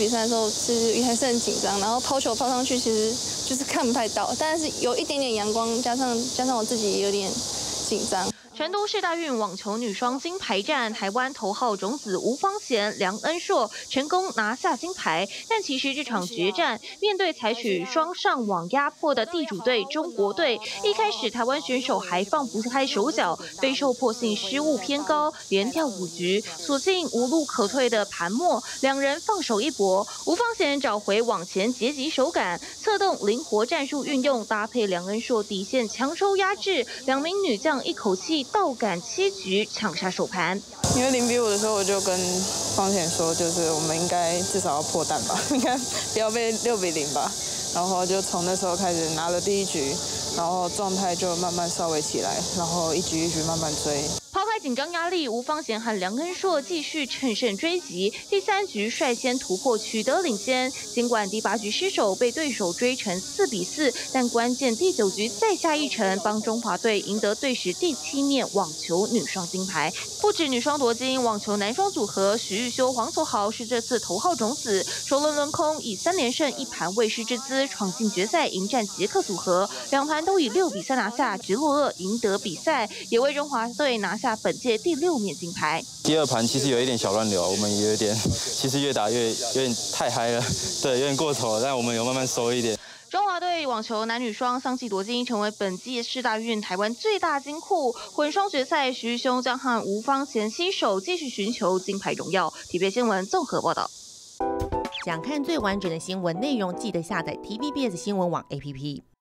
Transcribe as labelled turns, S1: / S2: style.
S1: 比赛的时候也还是很紧张，然后抛球抛上去其实就是看不太到，但是有一点点阳光，加上我自己也有点紧张。
S2: 成都市大运网球女双金牌战，台湾头号种子吴芳贤、梁恩硕成功拿下金牌。但其实这场决战，面对采取双上网压迫的地主队中国队，一开始台湾选手还放不开手脚，备受迫性失误偏高，连掉5局，所幸无路可退的盘末，两人放手一搏，吴芳贤找回往前截击手感，策动灵活战术运用，搭配梁恩硕底线强收压制，两名女将一口气倒赶7局，抢下首盘。
S1: 因为0-5的时候，我就跟方贤说，就是我们应该至少要破蛋吧，应该不要被6-0吧。然后就从那时候开始拿了第1局，然后状态就慢慢稍微起来，然后一局一局慢慢追。
S2: 抛开紧张压力，吴芳贤和梁恩硕继续乘胜追击，第3局率先突破，取得领先。尽管第8局失手，被对手追成4-4，但关键第9局再下一城，帮中华队赢得队史第7面网球女双金牌。不止女双夺金，网球男双组合许育修、黄祖豪是这次头号种子，首轮轮空以3连胜1盘未失之姿闯进决赛，迎战捷克组合，2盘都以6-3拿下，直落2赢得比赛，也为中华队拿下本届第6面金牌。
S3: 第2盘其实有一点小乱流，我们也有点，其实越打越有点太嗨了，对，有点过头了，但我们有慢慢收一点。
S2: 中华队网球男女双相继夺金，成为本届世大运台湾最大金库。混双决赛，许育修将和吴芳贤携手继续寻求金牌荣耀。TVBS 新闻综合报道。
S4: 想看最完整的新闻内容，记得下载 TVBS 新闻网 APP。